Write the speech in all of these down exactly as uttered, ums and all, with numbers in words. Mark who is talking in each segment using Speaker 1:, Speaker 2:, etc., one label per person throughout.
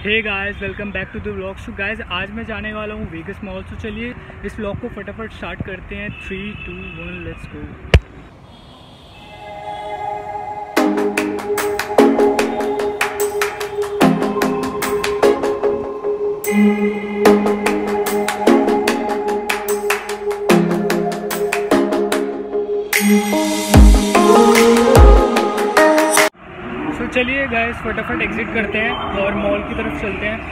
Speaker 1: Hey guys, welcome back to the vlog. So guys, आज मैं जाने वाला हूँ वेगस मॉल। तो चलिए इस व्लॉग को फटाफट स्टार्ट करते हैं। Three two one let's go. तो चलिए गाइस फटाफट एग्जिट करते हैं और मॉल की तरफ चलते हैं।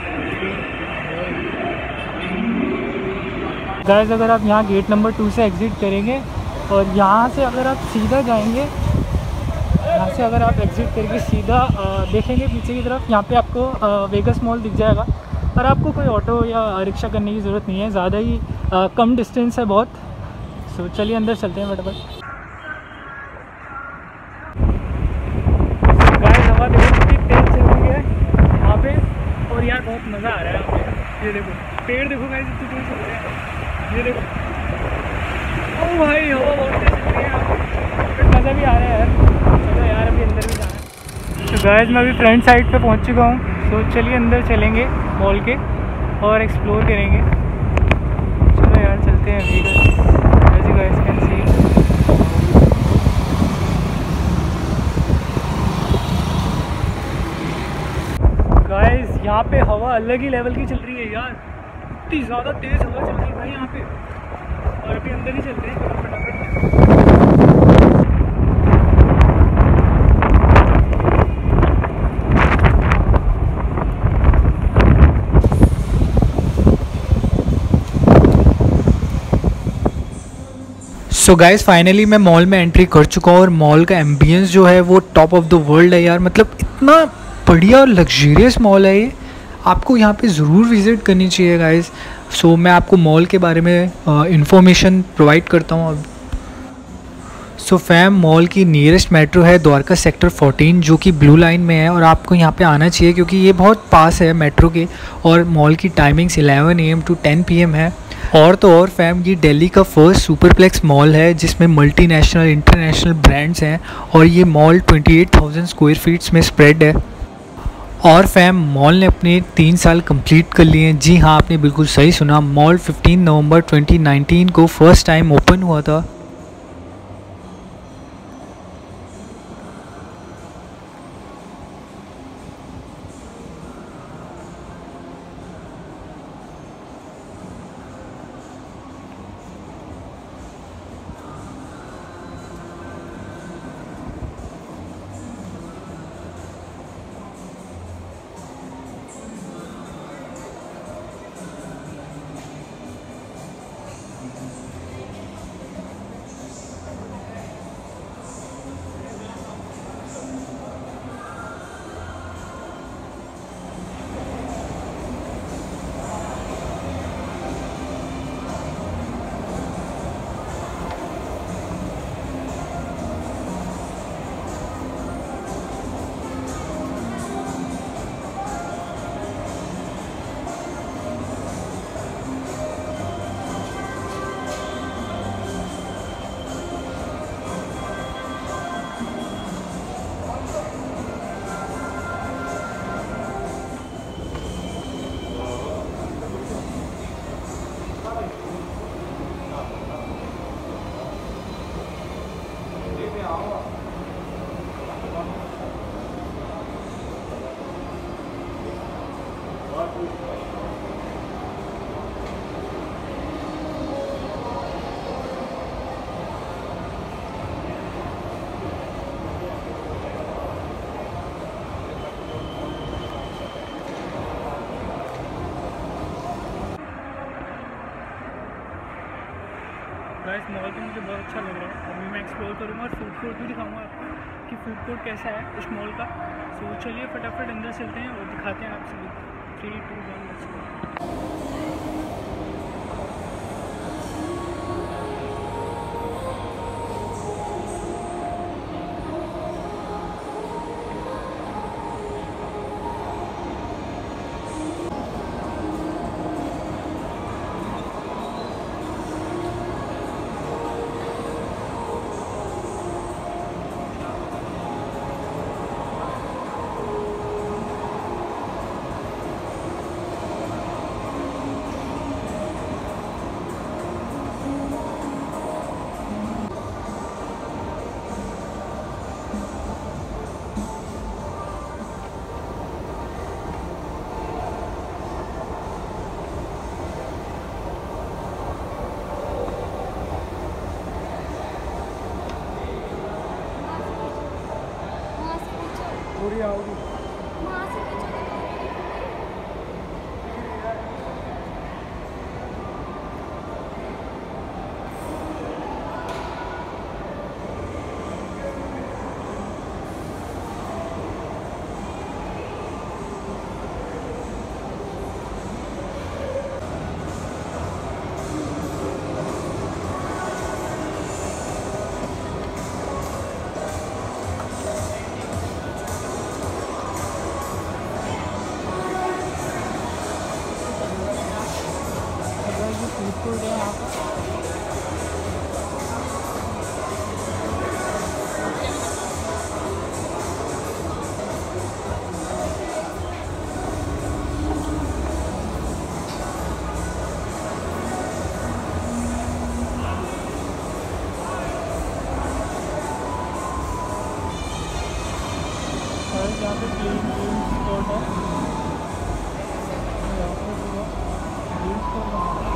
Speaker 1: गाइस, अगर आप यहाँ गेट नंबर टू से एग्ज़िट करेंगे और यहाँ से अगर आप सीधा जाएंगे, यहाँ से अगर आप एग्ज़िट करके सीधा आ, देखेंगे पीछे की तरफ, यहाँ पे आपको आ, वेगस मॉल दिख जाएगा। और आपको कोई ऑटो या रिक्शा करने की ज़रूरत नहीं है, ज़्यादा ही आ, कम डिस्टेंस है बहुत। सो चलिए अंदर चलते हैं फटाफट। गाइस, हवा देखो कितनी तेज़ चल रही है यहाँ पे, और यार बहुत मज़ा आ रहा है यहाँ पे। ये देखो पेड़, देखो गाइस इतनी तेज़ चल रहे हैं। ये देखो, ओ भाई हवा बहुत तेज़ चल रही है यहाँ पे, मज़ा भी आ रहा है यार। चलो यार अभी अंदर भी जाना है। तो गाइस, मैं अभी फ्रंट साइड पे पहुँच चुका हूँ। तो चलिए अंदर चलेंगे मॉल के और एक्सप्लोर करेंगे। चलो यार चलते हैं Vegas. As you guys can see, guys यहाँ पे हवा अलग ही लेवल की चल रही है यार। इतनी ज़्यादा तेज़ हवा चल रही है भाई यहाँ पे। और अभी अंदर ही चलते हैं फटाफट। सो गाइस, फाइनली मैं मॉल में एंट्री कर चुका हूँ और मॉल का एम्बियंस जो है वो टॉप ऑफ द वर्ल्ड है यार। मतलब इतना बढ़िया और लग्जरियस मॉल है ये, आपको यहाँ पे ज़रूर विज़िट करनी चाहिए गाइस। सो मैं आपको मॉल के बारे में इंफॉर्मेशन प्रोवाइड करता हूँ अब। सो फैम, मॉल की नियरेस्ट मेट्रो है द्वारका सेक्टर फोर्टीन, जो कि ब्लू लाइन में है, और आपको यहाँ पे आना चाहिए क्योंकि ये बहुत पास है मेट्रो के। और मॉल की timings eleven A M to ten P M है। और तो और फैम, ये दिल्ली का फर्स्ट सुपरप्लेक्स मॉल है जिसमें मल्टीनेशनल इंटरनेशनल ब्रांड्स हैं, और ये मॉल अट्ठाईस हज़ार स्क्वायर फीट्स में स्प्रेड है। और फैम, मॉल ने अपने तीन साल कंप्लीट कर लिए हैं। जी हाँ, आपने बिल्कुल सही सुना, मॉल पंद्रह नवंबर दो हज़ार उन्नीस को फर्स्ट टाइम ओपन हुआ था। गाइस, मॉल तो मुझे बहुत अच्छा लग रहा है। अभी मैं एक्सप्लोर करूँगा और फूड कोर्ट भी दिखाऊंगा आपको कि फूड कोर्ट कैसा है इस मॉल का। सो चलिए फटाफट अंदर चलते हैं और दिखाते हैं आप सभी। Three two one let's go. कटोरी आओगी। यहाँ पे क्लीन क्लीन स्पॉट है, यहाँ पे पूरा क्लीन स्पॉट है।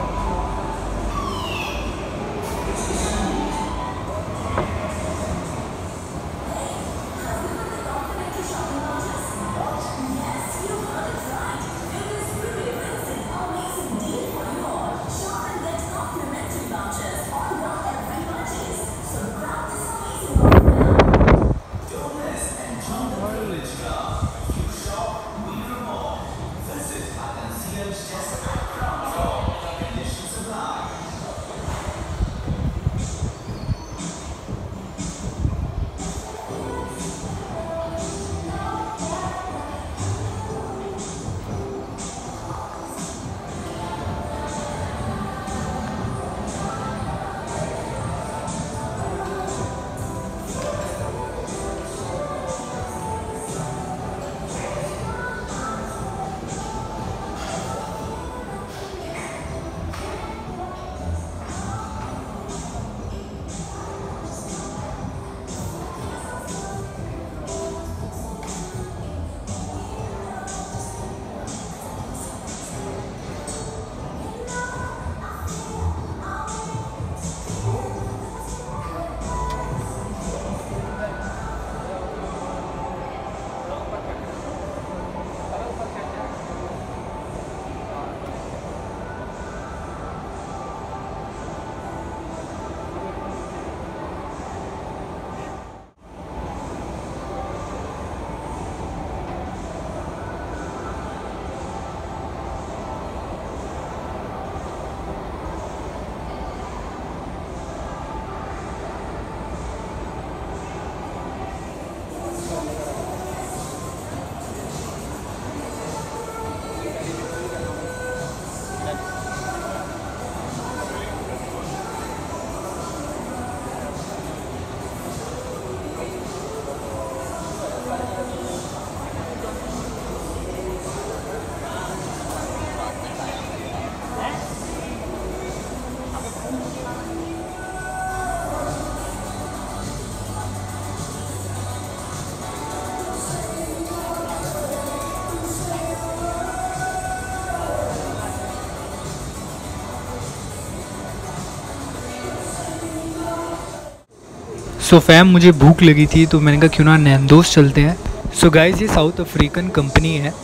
Speaker 2: सो फैम मुझे भूख लगी थी तो मैंने कहा क्यों ना नैंदोस चलते हैं। सो गाइस ये साउथ अफ्रीकन कंपनी है।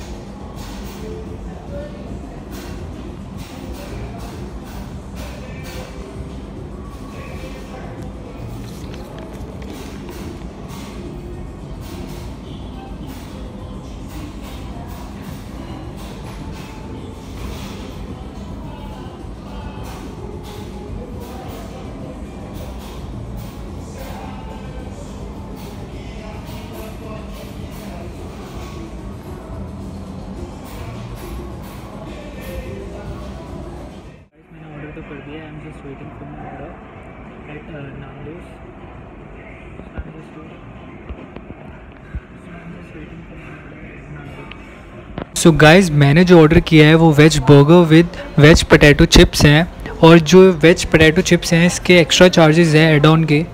Speaker 1: कर दिया। I am just waiting for my order at Nando's. I am just waiting for my order Nando's.
Speaker 2: So guys मैंने जो ऑर्डर किया है वो veg burger with veg potato chips हैं, और जो वेज पोटैटो चिप्स हैं इसके एक्स्ट्रा चार्जेस हैं एड ऑन के।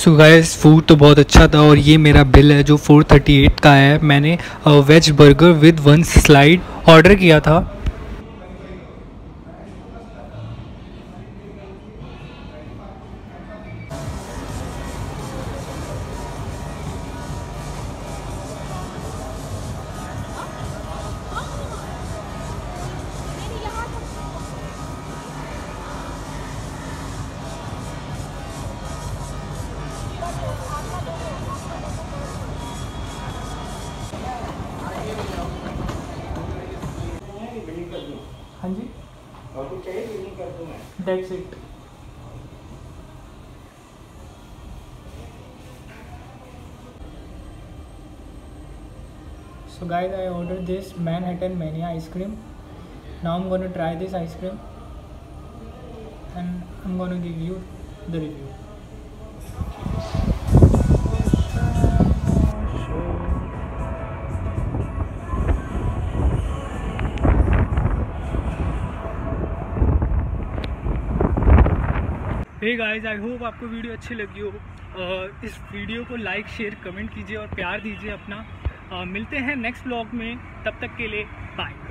Speaker 2: सो गाइस फूड तो बहुत अच्छा था और ये मेरा बिल है जो फोर थर्टी एट का है। मैंने veg burger with one slide order किया था।
Speaker 1: हाँ जी,
Speaker 3: और कुछ चाहिए बिलिंग कर दूँ मैं?
Speaker 1: That's it. So guys, I ordered this Manhattan Mania ice cream. Now I'm gonna try this ice cream and I'm gonna give you the review. Hey guys, I hope आपको वीडियो अच्छी लगी हो। uh, इस video को like share comment कीजिए और प्यार दीजिए अपना। uh, मिलते हैं नेक्स्ट व्लॉग में, तब तक के लिए बाय।